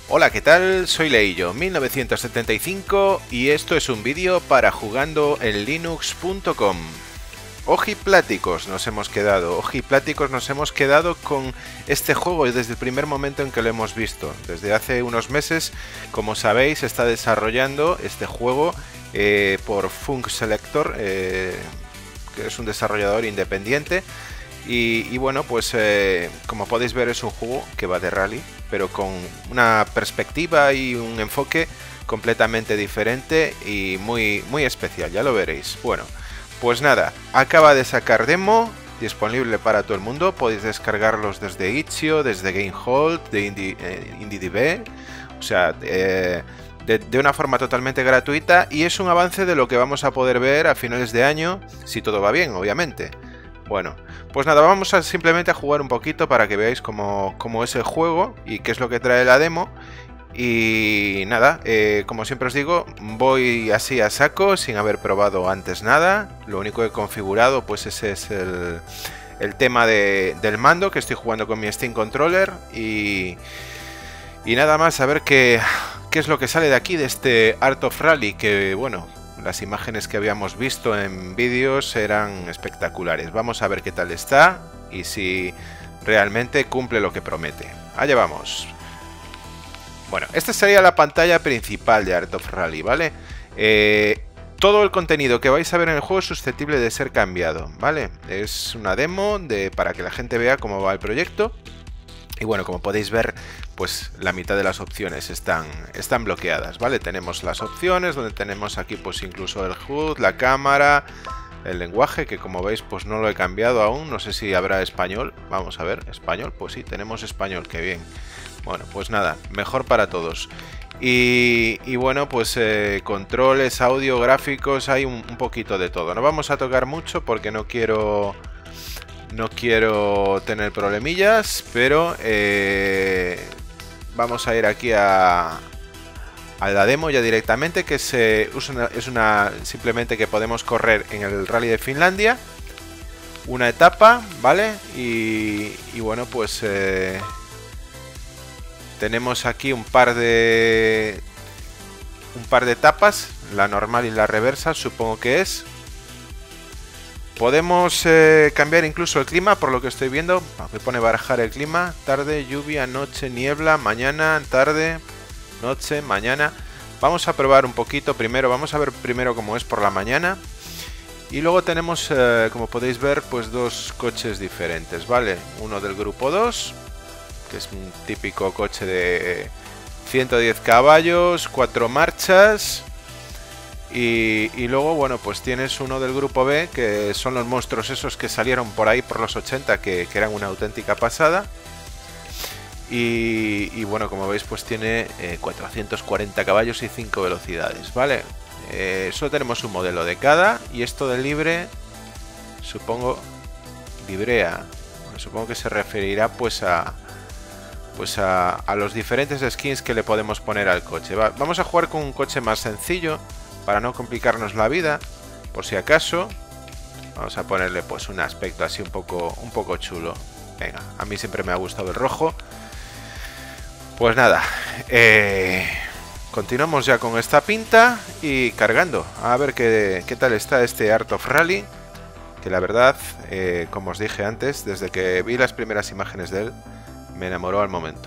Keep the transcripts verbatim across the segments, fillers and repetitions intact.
Hola, ¿qué tal? Soy Leillo mil novecientos setenta y cinco y esto es un vídeo para jugando en linux punto com. Ojipláticos nos hemos quedado, ojipláticos nos hemos quedado con este juego desde el primer momento en que lo hemos visto. Desde hace unos meses, como sabéis, está desarrollando este juego eh, por Funk Selector, eh, que es un desarrollador independiente. Y, y bueno, pues eh, como podéis ver es un juego que va de rally, pero con una perspectiva y un enfoque completamente diferente y muy, muy especial, ya lo veréis. Bueno, pues nada, acaba de sacar demo, disponible para todo el mundo, podéis descargarlos desde itch.io, desde GameHolt, de Indie, eh, IndieDB, o sea, eh, de, de una forma totalmente gratuita, y es un avance de lo que vamos a poder ver a finales de año, si todo va bien, obviamente. Bueno, pues nada, vamos a simplemente a jugar un poquito para que veáis cómo, cómo es el juego y qué es lo que trae la demo. Y nada, eh, como siempre os digo, voy así a saco, sin haber probado antes nada. Lo único que he configurado, pues ese es el, el tema de, del mando, que estoy jugando con mi Steam Controller. Y, y nada más, a ver qué, qué es lo que sale de aquí, de este Art of Rally, que bueno... Las imágenes que habíamos visto en vídeos eran espectaculares. Vamos a ver qué tal está y si realmente cumple lo que promete. Allá vamos. Bueno, esta sería la pantalla principal de Art of Rally, ¿vale? Eh, todo el contenido que vais a ver en el juego es susceptible de ser cambiado, ¿vale? Es una demo de, para que la gente vea cómo va el proyecto. Y bueno, como podéis ver, pues la mitad de las opciones están, están bloqueadas, ¿vale? Tenemos las opciones, donde tenemos aquí pues incluso el H U D, la cámara, el lenguaje, que como veis pues no lo he cambiado aún, no sé si habrá español. Vamos a ver, español, pues sí, tenemos español, qué bien. Bueno, pues nada, mejor para todos. Y, y bueno, pues eh, controles, audio, gráficos, hay un, un poquito de todo. No vamos a tocar mucho porque no quiero... No quiero tener problemillas, pero eh, vamos a ir aquí a, a la demo ya directamente, que es, eh, es, una, es una simplemente que podemos correr en el Rally de Finlandia una etapa, ¿vale? Y, y bueno, pues eh, tenemos aquí un par de un par de etapas, la normal y la reversa, supongo que es. Podemos eh, cambiar incluso el clima, por lo que estoy viendo. Me pone barajar el clima. Tarde, lluvia, noche, niebla, mañana, tarde, noche, mañana. Vamos a probar un poquito primero. Vamos a ver primero cómo es por la mañana. Y luego tenemos, eh, como podéis ver, pues dos coches diferentes, ¿vale? Uno del grupo dos, que es un típico coche de ciento diez caballos, cuatro marchas. Y, y luego, bueno, pues tienes uno del grupo B, que son los monstruos esos que salieron por ahí por los ochenta, que, que eran una auténtica pasada. Y, y bueno, como veis, pues tiene eh, cuatrocientos cuarenta caballos y cinco velocidades, ¿vale? Eh, solo tenemos un modelo de cada, y esto del libre, supongo, librea, bueno, supongo que se referirá pues a... Pues a, a los diferentes skins que le podemos poner al coche. Va, vamos a jugar con un coche más sencillo, para no complicarnos la vida, por si acaso. Vamos a ponerle pues un aspecto así un poco, un poco chulo. Venga, a mí siempre me ha gustado el rojo. Pues nada, eh, continuamos ya con esta pinta y cargando. A ver qué, qué tal está este Art of Rally, que la verdad, eh, como os dije antes, desde que vi las primeras imágenes de él, me enamoró al momento.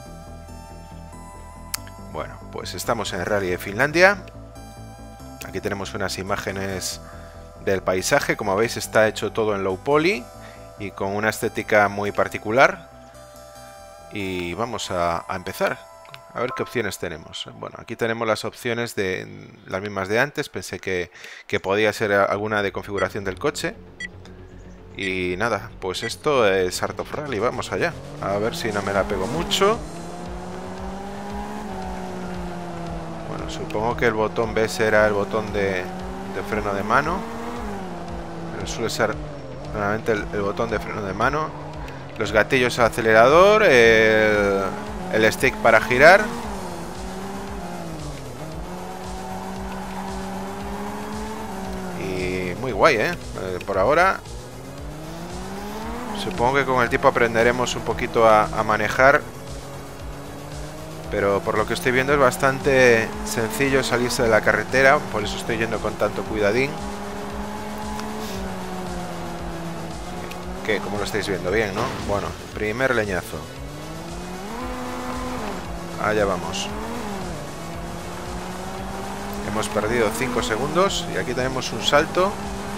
Bueno, pues estamos en el Rally de Finlandia. Aquí tenemos unas imágenes del paisaje. Como veis, está hecho todo en low poly y con una estética muy particular. Y vamos a, a empezar. A ver qué opciones tenemos. Bueno, aquí tenemos las opciones de las mismas de antes. Pensé que, que podía ser alguna de configuración del coche. Y nada, pues esto es Art of Rally. Vamos allá. A ver si no me la pego mucho. Supongo que el botón B será el botón de, de freno de mano. Pero suele ser normalmente el, el botón de freno de mano. Los gatillos al acelerador. El, el stick para girar. Y muy guay, ¿eh? Por ahora. Supongo que con el tiempo aprenderemos un poquito a, a manejar Pero por lo que estoy viendo es bastante sencillo salirse de la carretera, por eso estoy yendo con tanto cuidadín. ¿Qué? ¿Cómo lo estáis viendo? Bien, ¿no? Bueno, primer leñazo. Allá vamos. Hemos perdido cinco segundos y aquí tenemos un salto.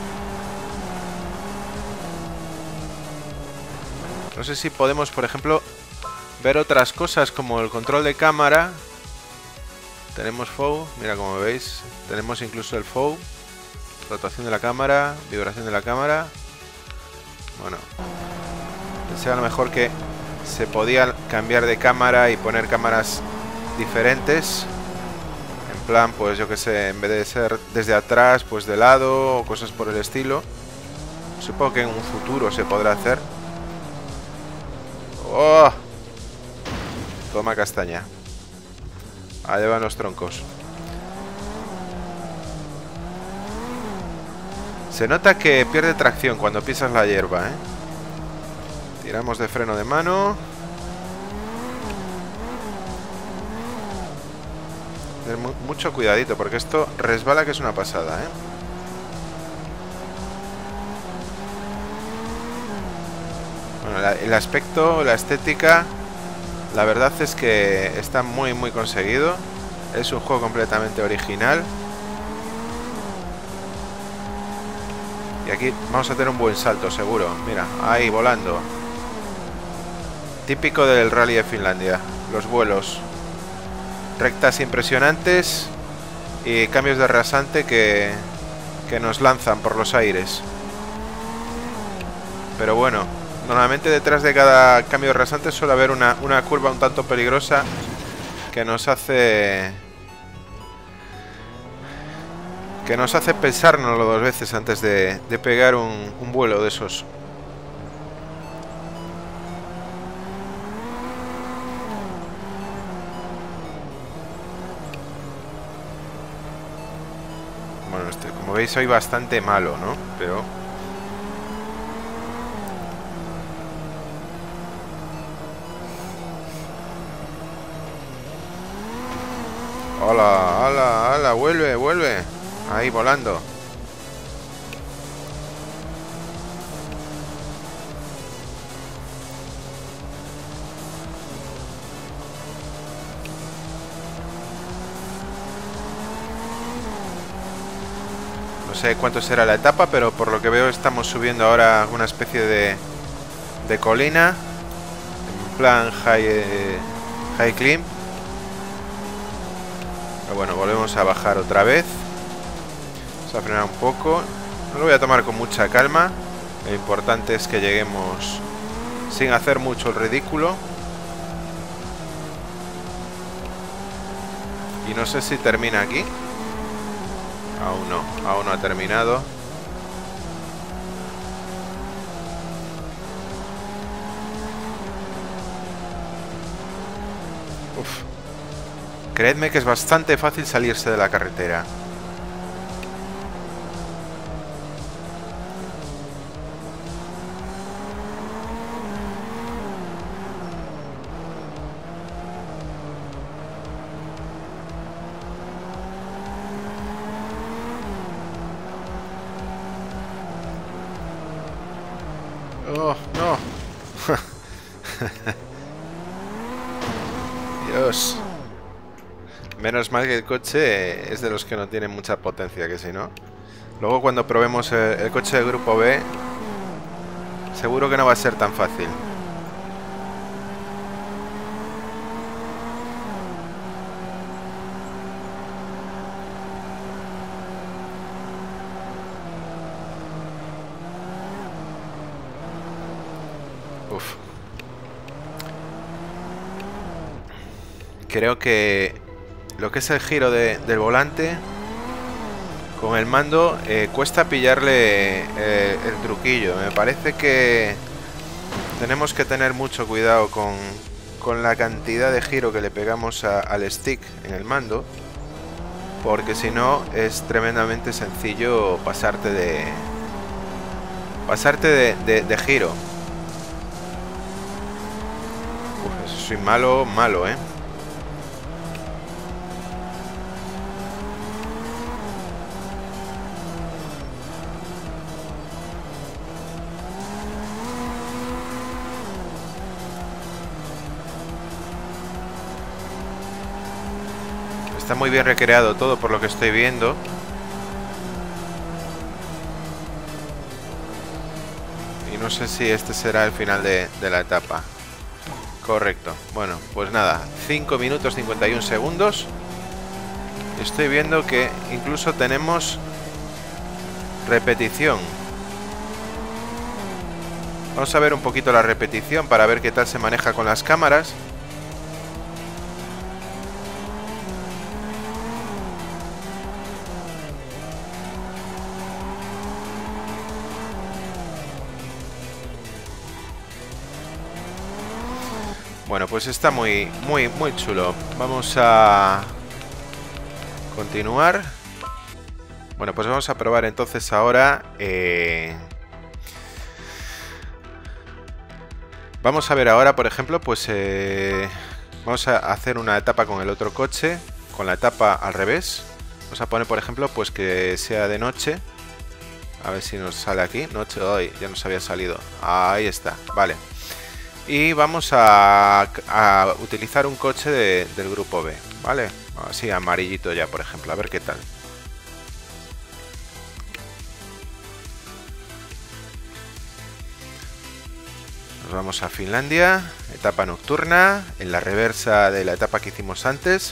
No sé si podemos, por ejemplo, ver otras cosas como el control de cámara. Tenemos F O V, mira como veis. Tenemos incluso el F O V. Rotación de la cámara, vibración de la cámara. Bueno, pensé a lo mejor que se podía cambiar de cámara y poner cámaras diferentes. En plan, pues yo que sé, en vez de ser desde atrás, pues de lado o cosas por el estilo. Supongo que en un futuro se podrá hacer. ¡Oh! Toma castaña. Allá van los troncos. Se nota que pierde tracción cuando pisas la hierba, ¿eh? Tiramos de freno de mano. Tener mu mucho cuidadito porque esto resbala que es una pasada, ¿eh? Bueno, la, el aspecto, la estética, la verdad es que está muy muy conseguido. Es un juego completamente original. Y aquí vamos a tener un buen salto seguro. Mira, ahí volando. Típico del Rally de Finlandia. Los vuelos. Rectas impresionantes y cambios de rasante que, que nos lanzan por los aires. Pero bueno, normalmente detrás de cada cambio de rasante suele haber una, una curva un tanto peligrosa que nos hace... que nos hace pensárnoslo dos veces antes de, de pegar un, un vuelo de esos. Bueno, este, como veis soy bastante malo, ¿no? Pero... ¡Hola! ¡Hala! ¡Hala! ¡Vuelve! ¡Vuelve! Ahí volando. No sé cuánto será la etapa, pero por lo que veo estamos subiendo ahora una especie de, de colina. En plan high, eh, high climb. Pero bueno, volvemos a bajar otra vez. Vamos a frenar un poco. No lo voy a tomar con mucha calma. Lo importante es que lleguemos sin hacer mucho el ridículo. Y no sé si termina aquí. Aún no, aún no ha terminado. Uf. Creedme que es bastante fácil salirse de la carretera. Oh, no. Dios. Menos mal que el coche es de los que no tienen mucha potencia, que si no. Luego cuando probemos el, el coche del grupo B, seguro que no va a ser tan fácil. Uf. Creo que lo que es el giro de, del volante con el mando eh, cuesta pillarle eh, el truquillo. Me parece que tenemos que tener mucho cuidado con, con la cantidad de giro que le pegamos a, al stick en el mando, porque si no es tremendamente sencillo pasarte de pasarte de, de, de giro. Uf, soy malo, malo, ¿eh? Está muy bien recreado todo por lo que estoy viendo. Y no sé si este será el final de, de la etapa. Correcto. Bueno, pues nada, cinco minutos cincuenta y un segundos. Estoy viendo que incluso tenemos repetición. Vamos a ver un poquito la repetición para ver qué tal se maneja con las cámaras. Bueno, pues está muy, muy, muy chulo. Vamos a continuar. Bueno, pues vamos a probar entonces ahora. Eh... Vamos a ver ahora, por ejemplo, pues eh... vamos a hacer una etapa con el otro coche, con la etapa al revés. Vamos a poner, por ejemplo, pues que sea de noche. A ver si nos sale aquí. Noche, hoy ya nos había salido. Ahí está, vale. Y vamos a, a utilizar un coche de, del grupo B, ¿vale? Así amarillito ya, por ejemplo, a ver qué tal. Nos vamos a Finlandia, etapa nocturna, en la reversa de la etapa que hicimos antes.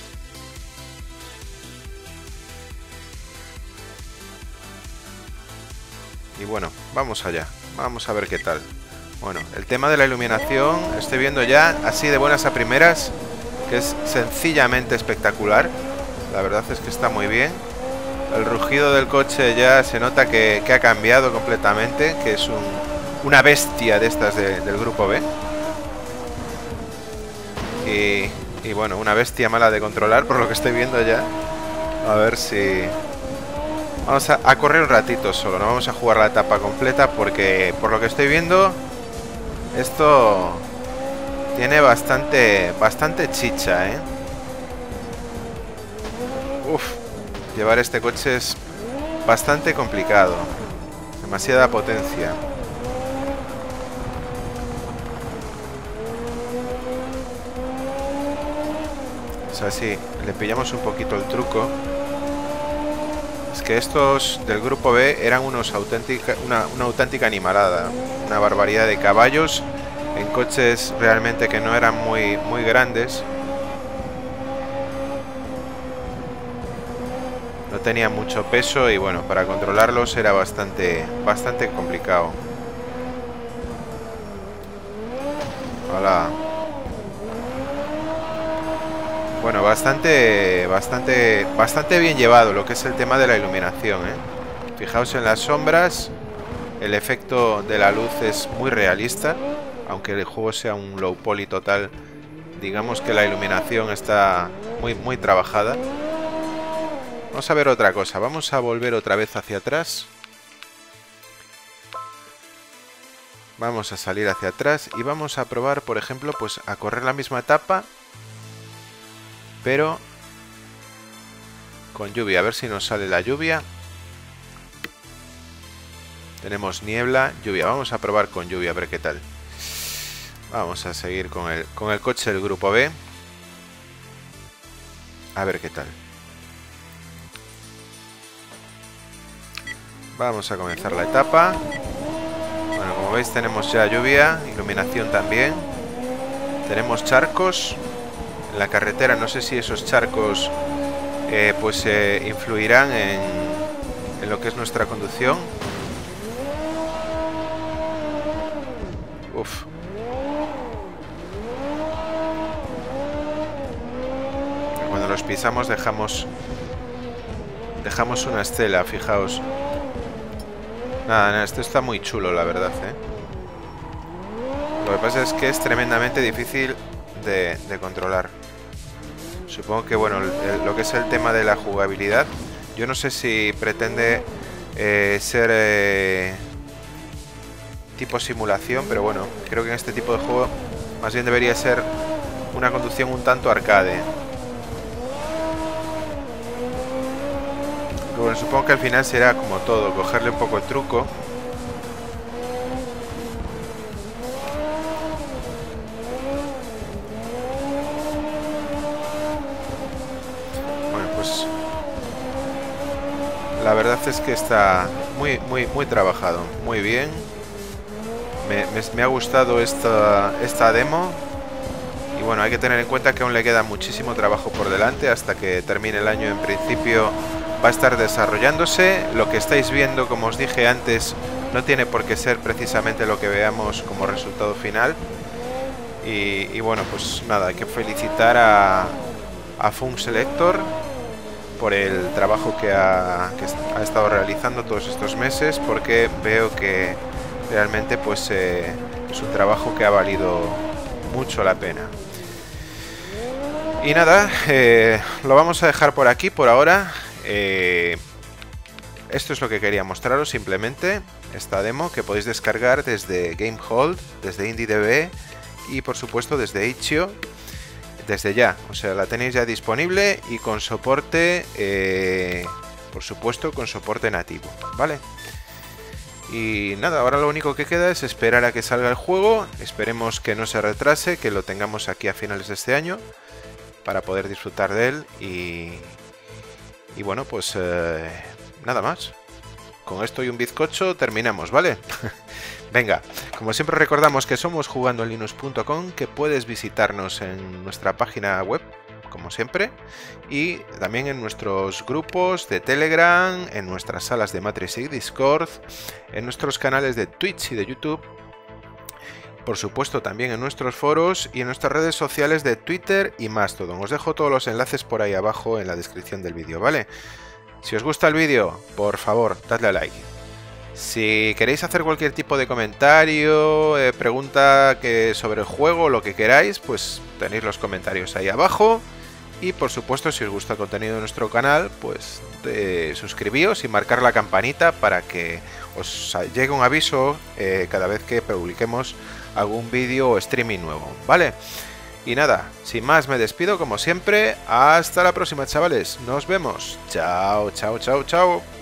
Y bueno, vamos allá, vamos a ver qué tal. Bueno, el tema de la iluminación, estoy viendo ya, así de buenas a primeras, que es sencillamente espectacular. La verdad es que está muy bien. El rugido del coche ya se nota que, que ha cambiado completamente, que es un, una bestia de estas de, del grupo B. Y, y bueno, una bestia mala de controlar, por lo que estoy viendo ya. A ver si... Vamos a, a correr un ratito solo, no vamos a jugar la etapa completa porque, por lo que estoy viendo... Esto tiene bastante, bastante chicha, ¿eh? Uf, llevar este coche es bastante complicado. Demasiada potencia. O sea, sí, le pillamos un poquito el truco. Es que estos del grupo B eran unos auténtica, una, una auténtica animalada. Una barbaridad de caballos en coches realmente que no eran muy, muy grandes. No tenían mucho peso y bueno, para controlarlos era bastante, bastante complicado. Hola. Bueno, bastante, bastante, bastante bien llevado lo que es el tema de la iluminación, ¿eh? Fijaos en las sombras. El efecto de la luz es muy realista, aunque el juego sea un low poly total. Digamos que la iluminación está muy, muy trabajada. Vamos a ver otra cosa. Vamos a volver otra vez hacia atrás. Vamos a salir hacia atrás y vamos a probar, por ejemplo, pues a correr la misma etapa, pero con lluvia. A ver si nos sale la lluvia. Tenemos niebla, lluvia. Vamos a probar con lluvia, a ver qué tal. Vamos a seguir con el, con el coche del grupo B. A ver qué tal. Vamos a comenzar la etapa. Bueno, como veis tenemos ya lluvia, iluminación también. Tenemos charcos en la carretera. No sé si esos charcos eh, pues eh, influirán en, en lo que es nuestra conducción. Uf. Cuando los pisamos dejamos dejamos una estela, fijaos. Nada, nada, esto está muy chulo, la verdad, ¿eh? Lo que pasa es que es tremendamente difícil de, de controlar. Supongo que, bueno, el, el, lo que es el tema de la jugabilidad, yo no sé si pretende eh, ser eh, tipo simulación, pero bueno, creo que en este tipo de juego más bien debería ser una conducción un tanto arcade. Pero bueno, supongo que al final será como todo, cogerle un poco el truco. Bueno, la verdad es que está muy, muy, muy trabajado, muy bien. Me, me, me ha gustado esta, esta demo. Y bueno, hay que tener en cuenta que aún le queda muchísimo trabajo por delante. Hasta que termine el año, en principio va a estar desarrollándose. Lo que estáis viendo, como os dije antes, no tiene por qué ser precisamente lo que veamos como resultado final. Y, y bueno, pues nada, hay que felicitar a, a Fun Selector por el trabajo que ha, que ha estado realizando todos estos meses, porque veo que realmente pues eh, es un trabajo que ha valido mucho la pena. Y nada, eh, lo vamos a dejar por aquí por ahora. Eh, esto es lo que quería mostraros, simplemente esta demo que podéis descargar desde GameHold, desde IndieDB y por supuesto desde itch punto io desde ya. O sea, la tenéis ya disponible y con soporte, eh, por supuesto, con soporte nativo, ¿vale? Y nada, ahora lo único que queda es esperar a que salga el juego. Esperemos que no se retrase, que lo tengamos aquí a finales de este año para poder disfrutar de él. Y, y bueno, pues eh, nada más. Con esto y un bizcocho terminamos, ¿vale? Venga, como siempre recordamos que somos jugando en linux punto com, que puedes visitarnos en nuestra página web, como siempre, y también en nuestros grupos de Telegram, en nuestras salas de Matrix y Discord, en nuestros canales de Twitch y de YouTube, por supuesto también en nuestros foros y en nuestras redes sociales de Twitter y Mastodon. Os dejo todos los enlaces por ahí abajo en la descripción del vídeo, ¿vale? Si os gusta el vídeo, por favor, dadle a like. Si queréis hacer cualquier tipo de comentario, eh, pregunta que sobre el juego, lo que queráis, pues tenéis los comentarios ahí abajo. Y por supuesto, si os gusta el contenido de nuestro canal, pues eh, suscribíos y marcar la campanita para que os llegue un aviso eh, cada vez que publiquemos algún vídeo o streaming nuevo, ¿vale? Y nada, sin más me despido como siempre. Hasta la próxima, chavales. Nos vemos. Chao, chao, chao, chao.